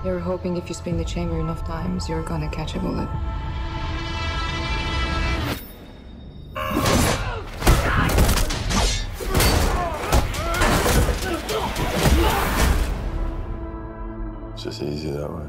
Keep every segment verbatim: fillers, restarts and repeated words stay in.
You're hoping if you spin the chamber enough times, you're gonna catch a bullet. It's just easy that way.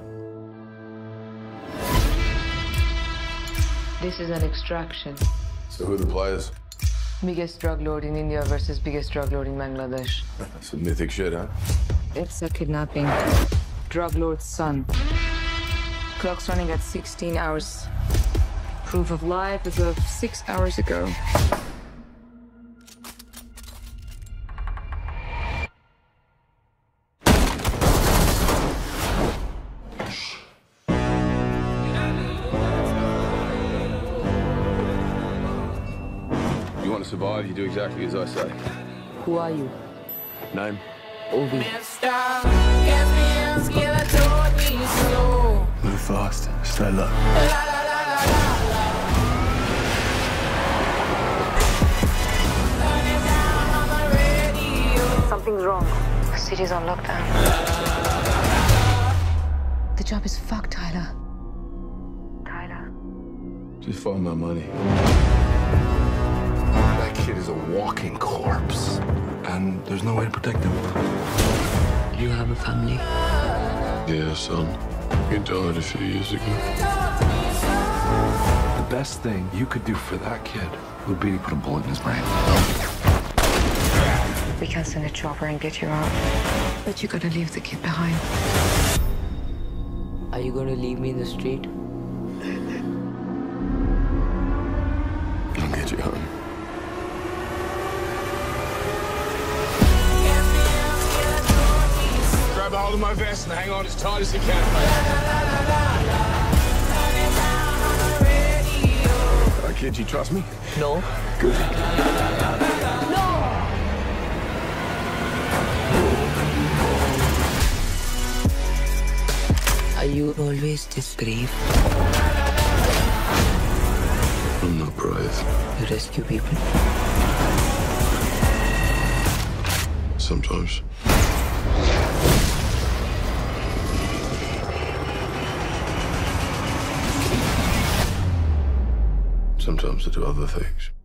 This is an extraction. So who are the players? Biggest drug lord in India versus biggest drug lord in Bangladesh. Some mythic shit, huh? It's a kidnapping. Drug lord's son. Clock's running at sixteen hours. Proof of life as of six hours ago. You want to survive, you do exactly as I say. Who are you? Name? Ovi. Move fast, stay low. Something's wrong. The city's on lockdown. The job is fucked, Tyler. Tyler. Just find my money. That kid is a walking corpse, and there's no way to protect him. You have a family. Yeah, son. He died a few years ago. The best thing you could do for that kid would be to put a bullet in his brain. We can send a chopper and get you out. But you gotta leave the kid behind. Are you gonna leave me in the street? I'll get you home. Grab a hold of my vest and hang on as tight as you can. Uh, kid, you trust me? No. Good. Are you always this brave? I'm not brave. You rescue people? Sometimes. Sometimes I do other things.